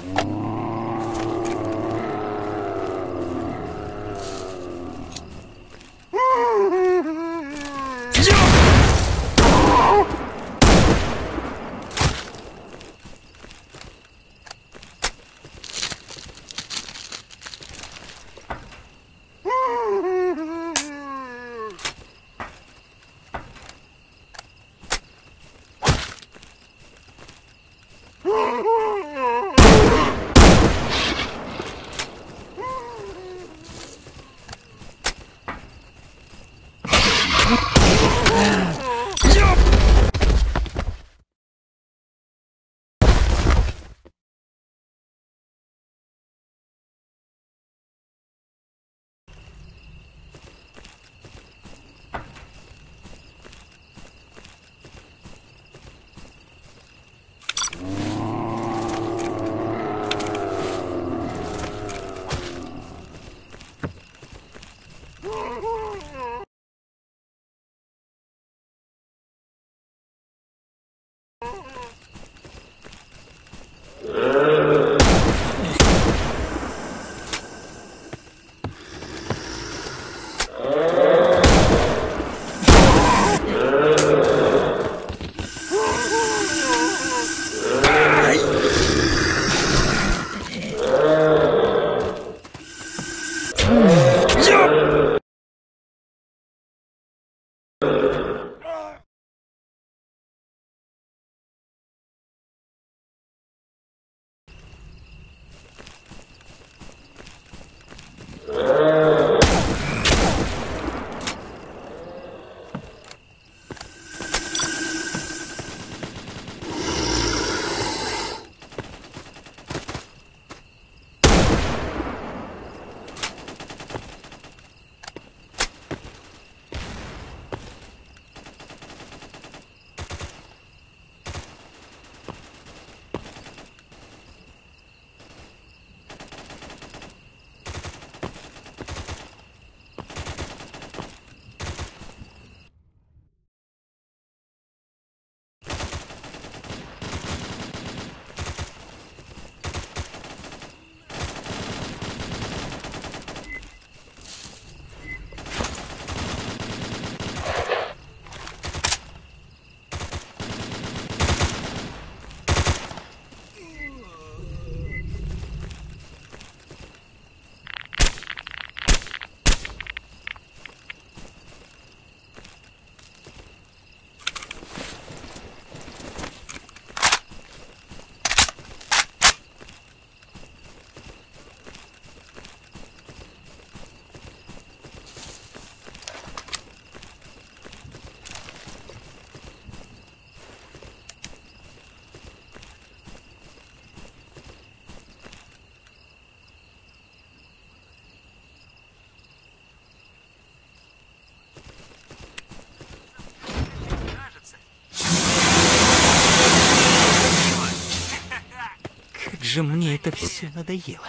Как же мне это все надоело.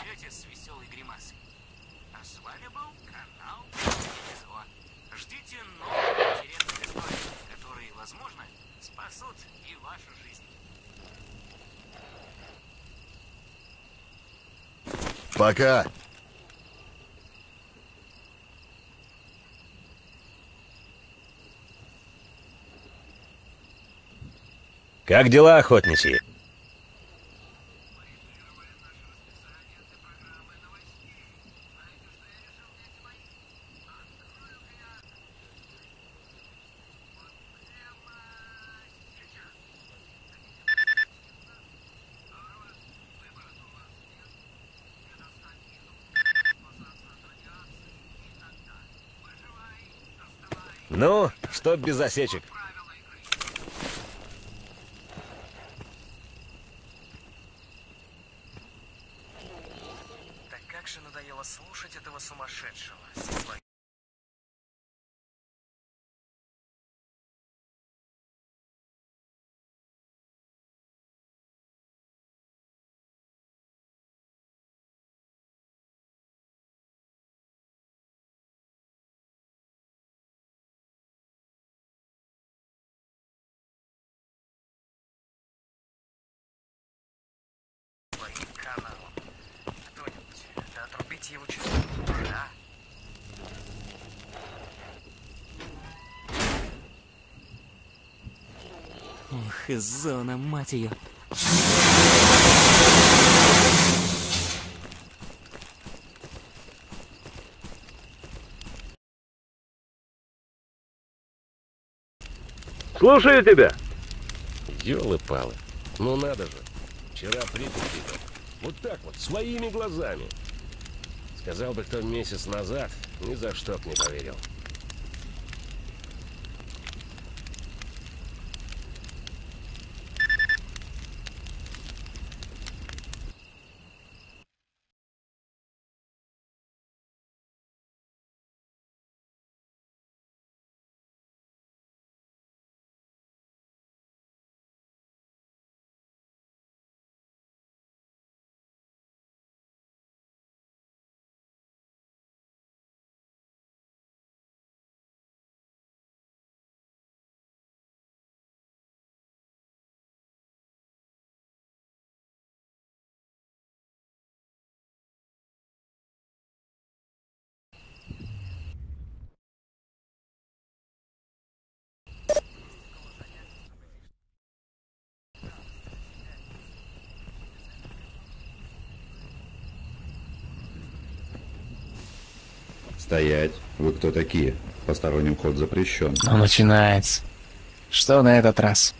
Ждите новых интересных историй, которые, возможно, спасут и вашу жизнь. Пока. Как дела, охотничьи? Ну, чтоб без осечек. Так как же надоело слушать этого сумасшедшего со своим... своим каналом. Ох, и зона, мать ее. Слушаю тебя. Ёлы-палы. Ну надо же. Вчера припять видел. Вот так вот, своими глазами. Сказал бы кто месяц назад, ни за что б не поверил. Стоять. Вы кто такие? Посторонним вход запрещен. Ну, начинается. Что на этот раз?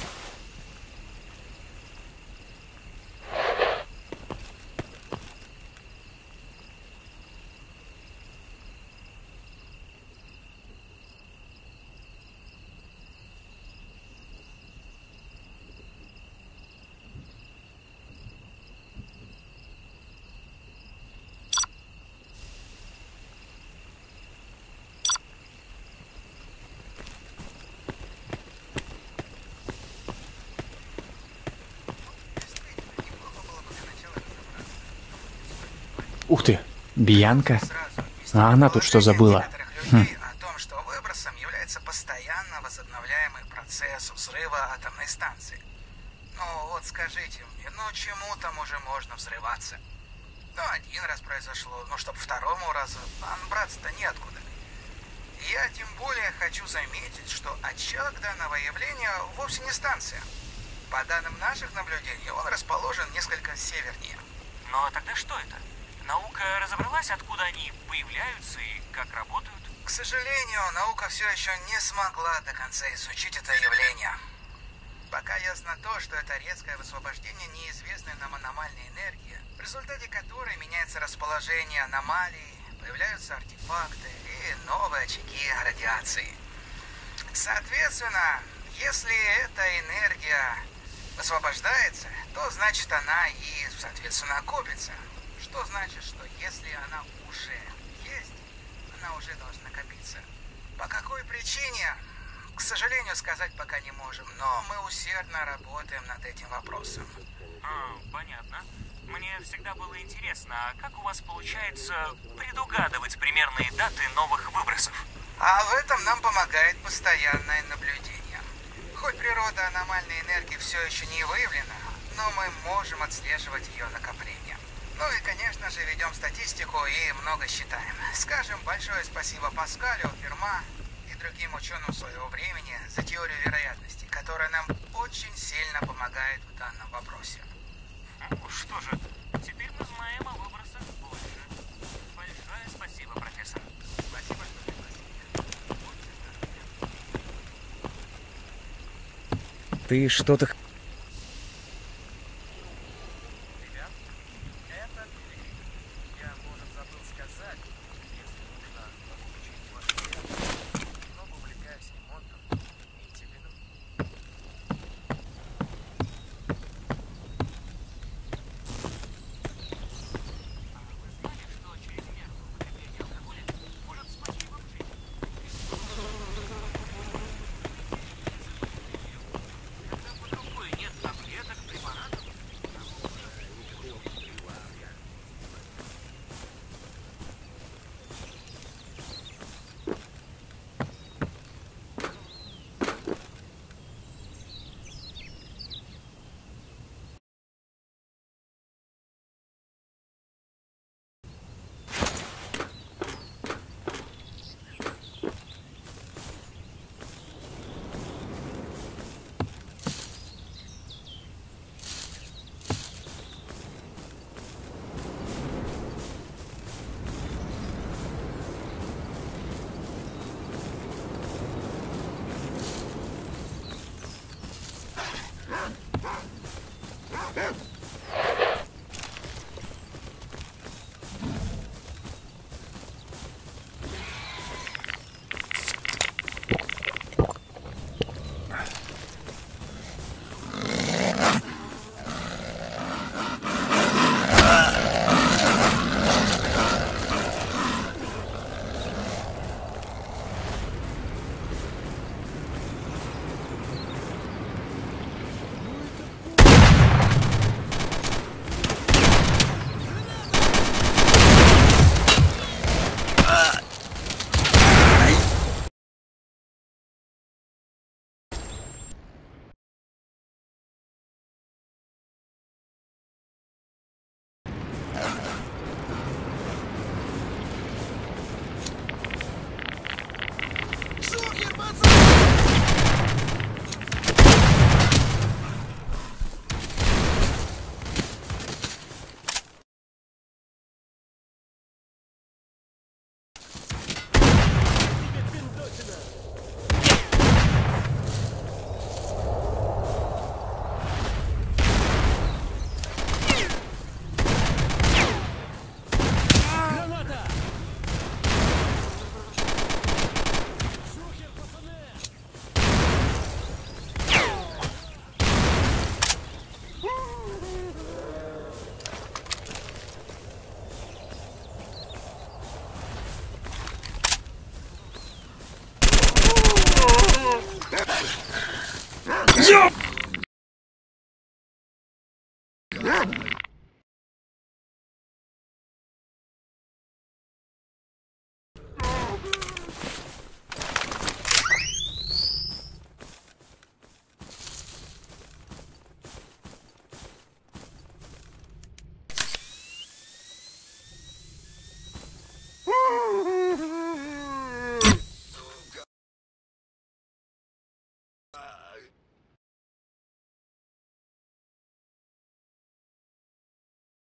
Ух ты, Бьянка. А она тут что забыла? О том, что выбросом является постоянно возобновляемый процесс взрыва атомной станции. Ну вот скажите мне, ну чему там уже можно взрываться? Ну один раз произошло, ну чтоб второму разу, браться-то неоткуда. Я тем более хочу заметить, что очаг данного явления вовсе не станция. По данным наших наблюдений, он расположен несколько севернее. Ну а тогда что это? Наука разобралась, откуда они появляются и как работают? К сожалению, наука все еще не смогла до конца изучить это явление. Пока ясно то, что это резкое высвобождение неизвестной нам аномальной энергии, в результате которой меняется расположение аномалий, появляются артефакты и новые очаги радиации. Соответственно, если эта энергия высвобождается, то значит она и, соответственно, копится. Что значит, что если она уже есть, она уже должна копиться. По какой причине, к сожалению, сказать пока не можем, но мы усердно работаем над этим вопросом. Понятно. Мне всегда было интересно, а как у вас получается предугадывать примерные даты новых выбросов? А в этом нам помогает постоянное наблюдение. Хоть природа аномальной энергии все еще не выявлена, но мы можем отслеживать ее накопление. Ну и, конечно же, ведем статистику и много считаем. Скажем большое спасибо Паскалю, Ферма и другим ученым своего времени за теорию вероятности, которая нам очень сильно помогает в данном вопросе. Что же, теперь мы знаем о выбросах больше. Большое спасибо, профессор. Спасибо, что пригласили. Ты что-то...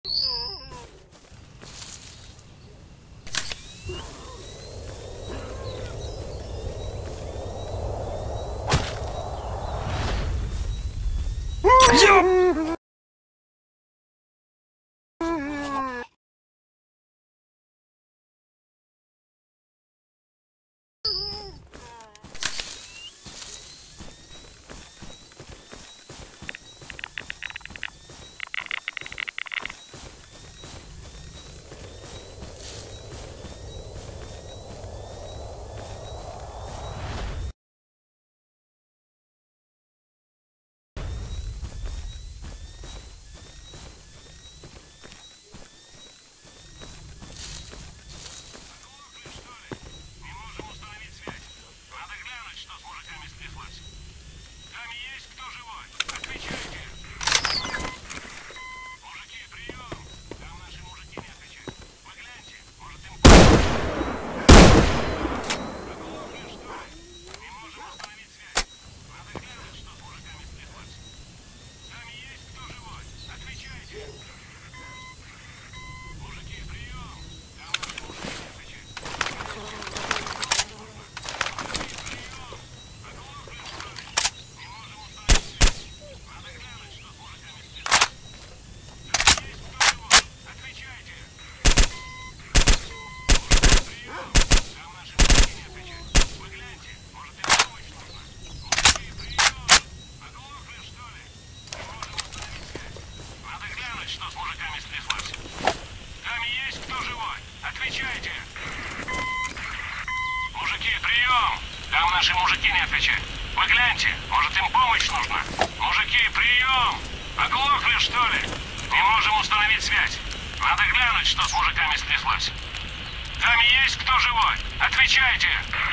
Наши мужики не отвечают. Вы гляньте, может им помощь нужна? Мужики, прием! Оглохли, что ли? Не можем установить связь. Надо глянуть, что с мужиками стряслось. Там есть кто живой? Отвечайте!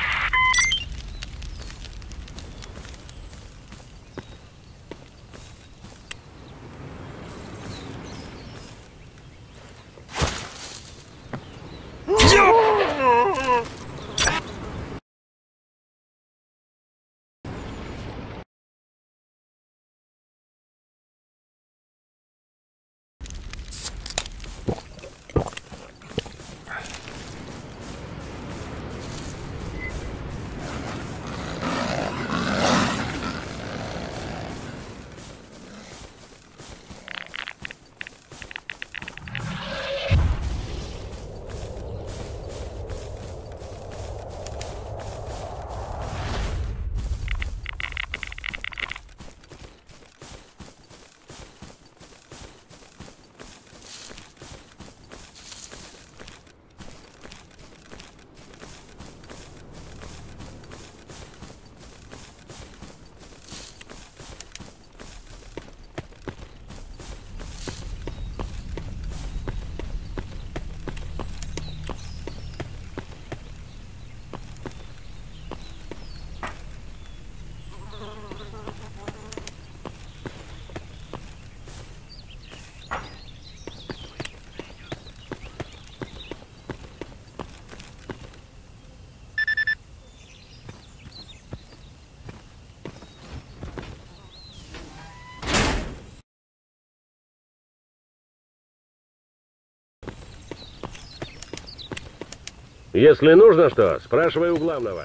Если нужно что, спрашивай у главного.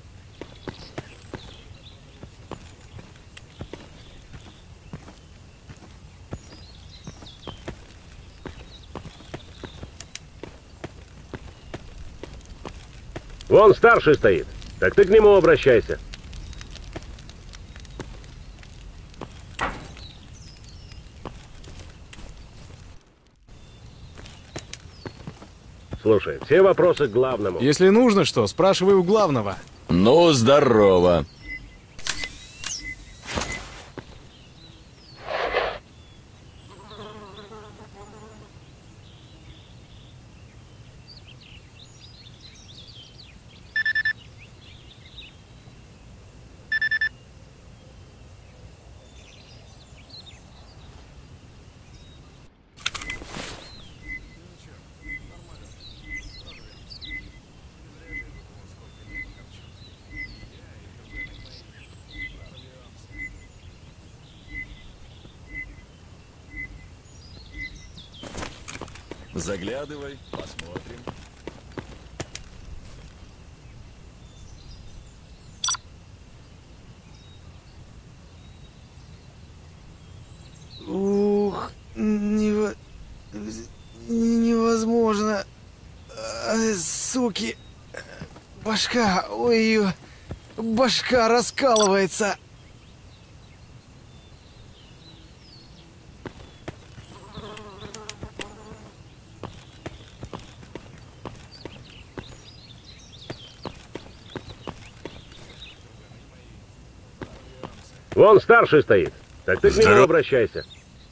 Вон старший стоит. Так ты к нему обращайся. Слушай, все вопросы к главному. Если нужно что, спрашивай у главного. Ну, здорово. Заглядывай, посмотрим. Ух, невозможно. Суки. Башка, ой, башка раскалывается. Вон старший стоит. Так ты к нему обращайся.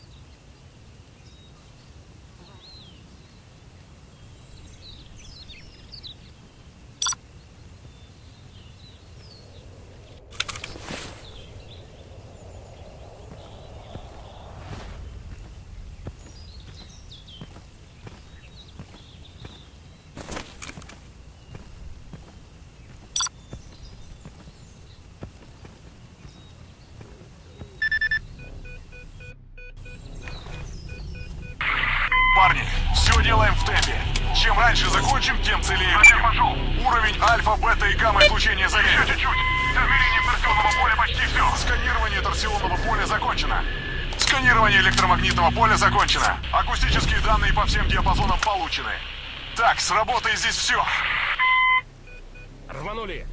Парни, все делаем в темпе. Чем раньше закончим, тем целее будем. Уровень альфа, бета и гамма излучения замерен. Еще чуть-чуть. Измерение торсионного поля почти все. Сканирование торсионного поля закончено. Сканирование электромагнитного поля закончено. Акустические данные по всем диапазонам получены. Так, с работой здесь все. Рванули.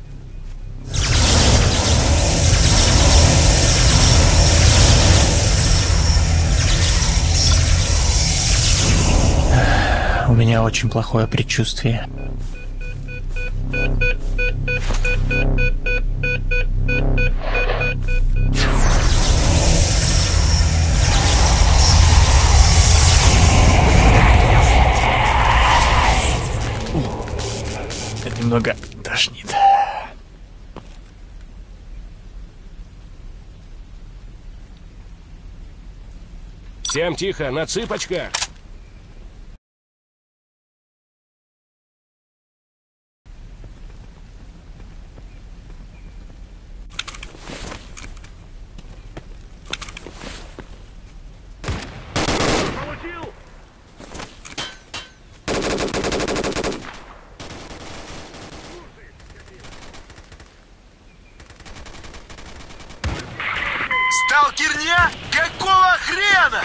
У меня очень плохое предчувствие. Это немного тошнит. Всем тихо, на цыпочках. Сталкерня? Какого хрена?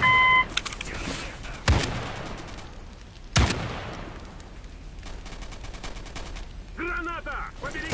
Граната! Побереги!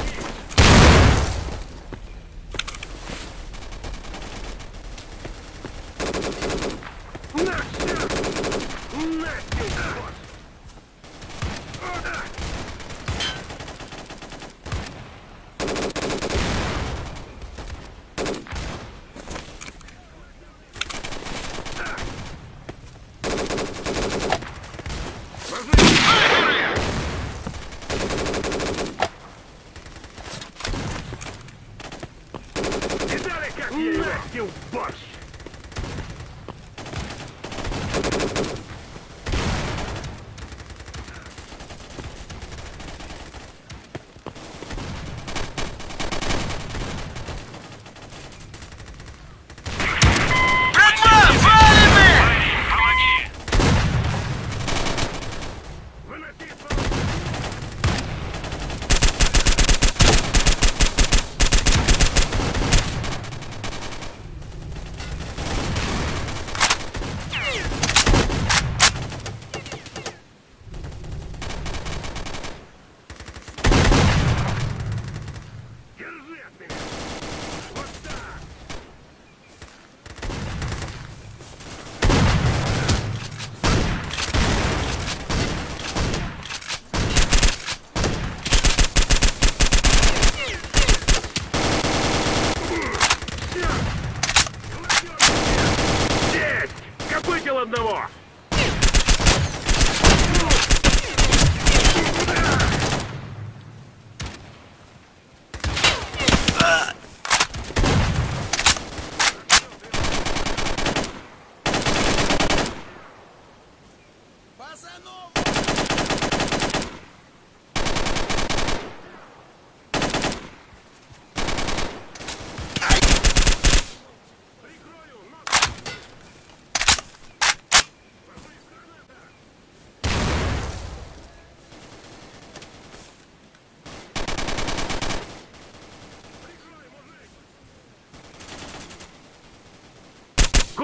Одного!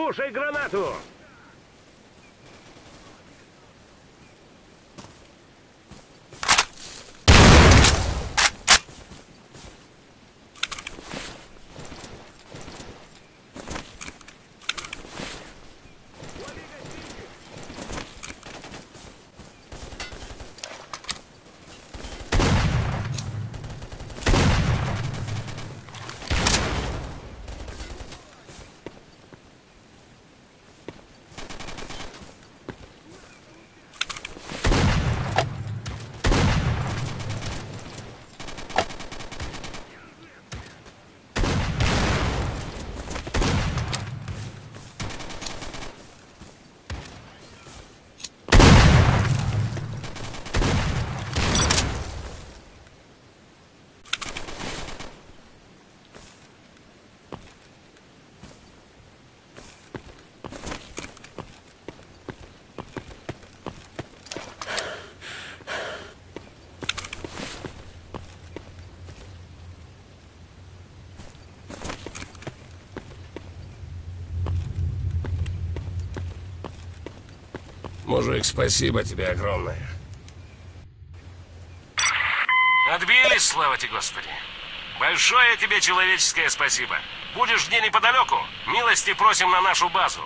Кушай гранату! Мужик, спасибо тебе огромное. Отбились, слава тебе, Господи. Большое тебе человеческое спасибо. Будешь где неподалеку, милости просим на нашу базу.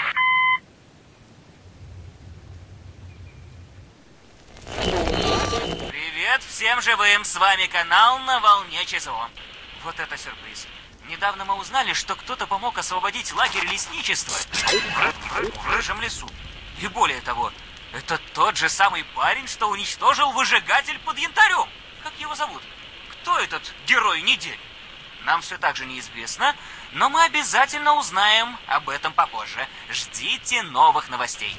Привет всем живым, с вами канал на волне ЧСО. Вот это сюрприз. Недавно мы узнали, что кто-то помог освободить лагерь лесничества в рыжем лесу. И более того, это тот же самый парень, что уничтожил выжигатель под янтарем. Как его зовут? Кто этот герой недели? Нам все так же неизвестно, но мы обязательно узнаем об этом попозже. Ждите новых новостей.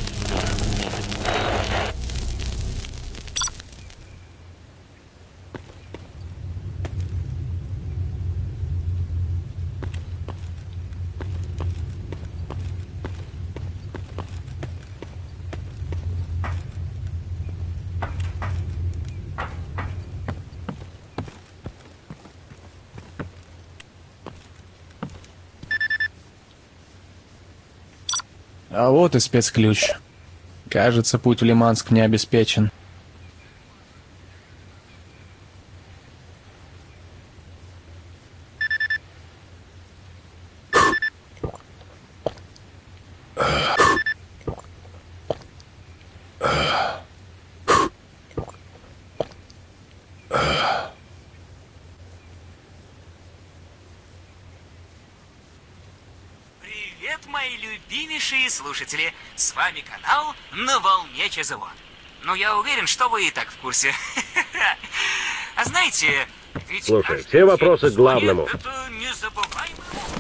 А вот и спецключ. Кажется, путь в Лиманск не обеспечен. Привет, мои любимейшие слушатели! С вами канал на волне ЧСО. Но я уверен, что вы и так в курсе. А знаете, ведь... Слушай, все вопросы к главному. Это незабываемый опыт.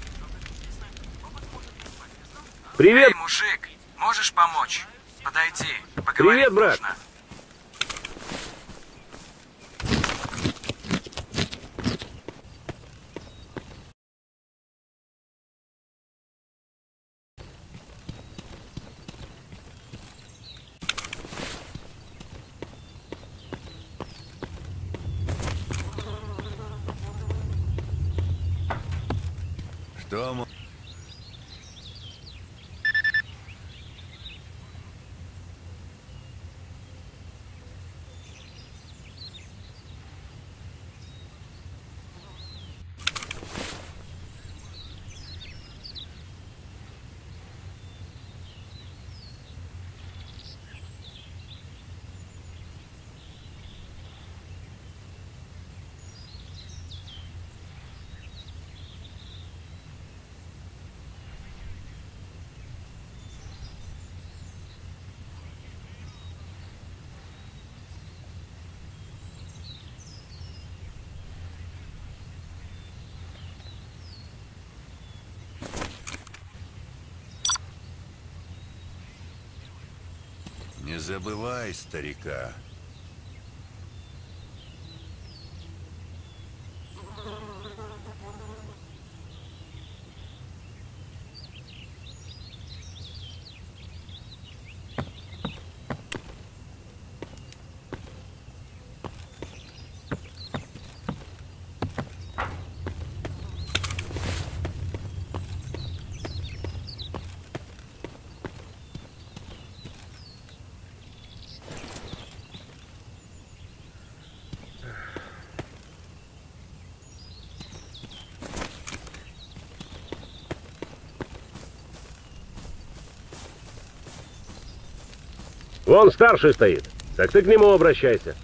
Привет! Эй, мужик, можешь помочь? Подойди, поговорить Привет, брат! нужно. Что, не забывай старика. Вон старший стоит. Так ты к нему обращайся.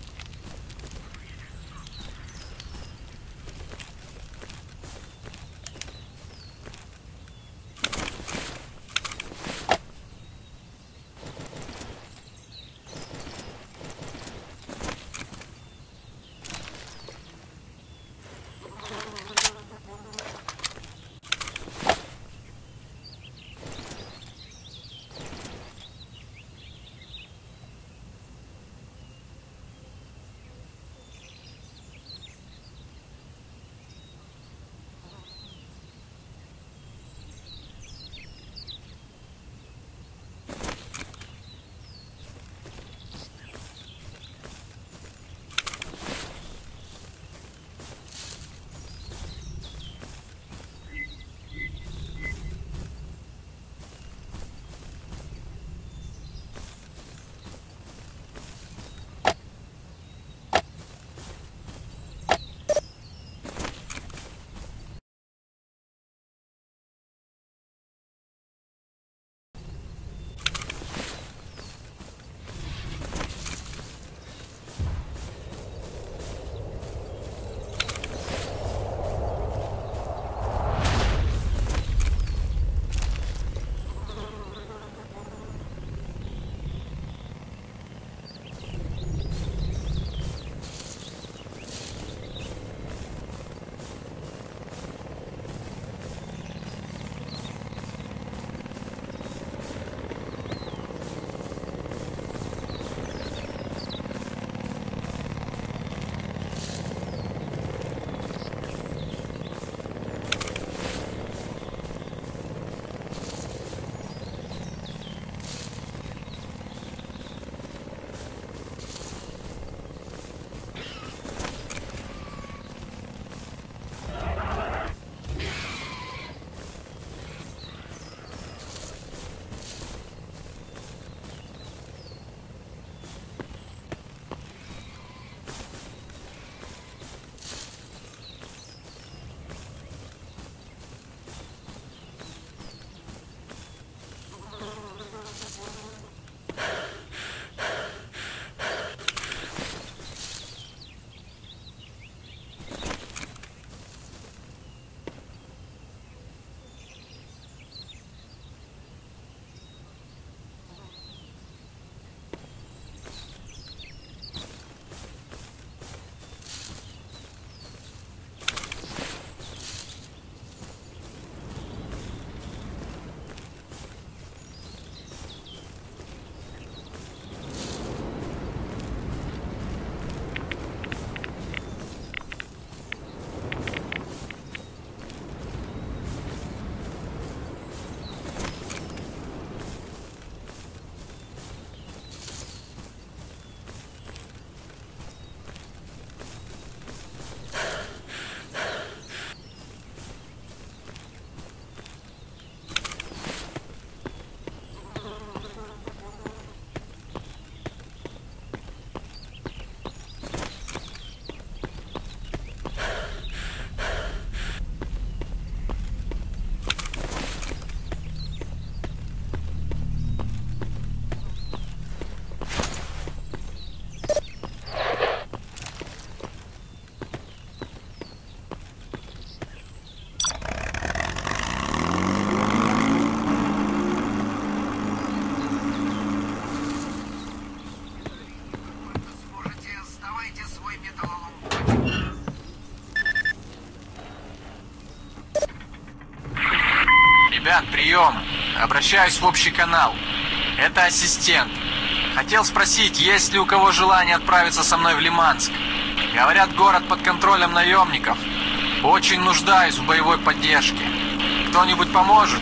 Ребят, прием. Обращаюсь в общий канал. Это ассистент. Хотел спросить, есть ли у кого желание отправиться со мной в Лиманск. Говорят, город под контролем наемников. Очень нуждаюсь в боевой поддержке. Кто-нибудь поможет?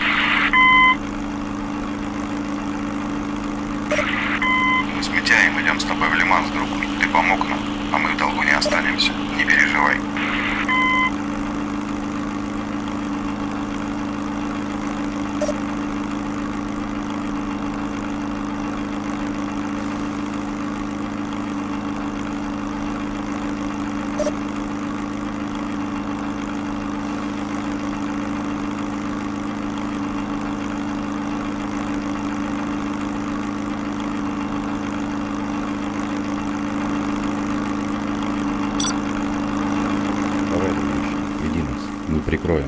Мы с Митяем идем с тобой в Лиманск, друг. Ты помог нам, а мы в долгу не останемся. Не переживай. откроем.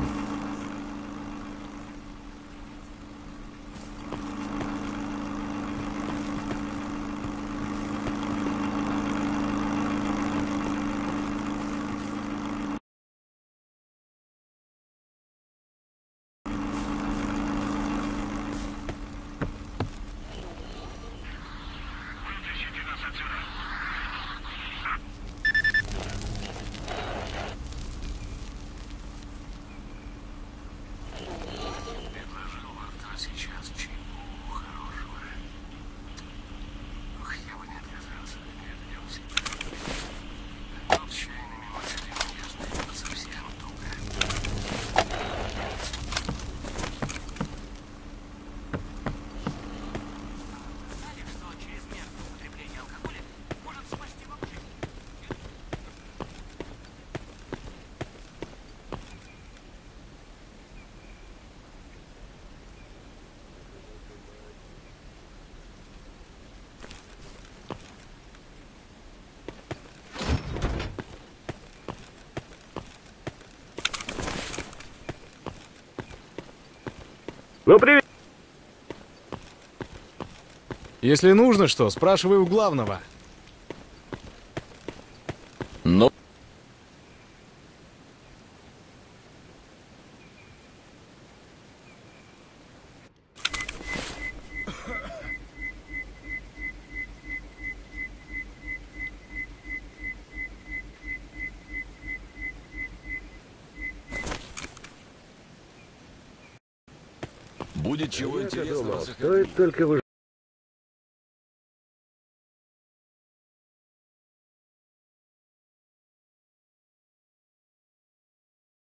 Ну, привет! Если нужно что, спрашивай у главного. Но... Будет чего интересного. Стоит только вы...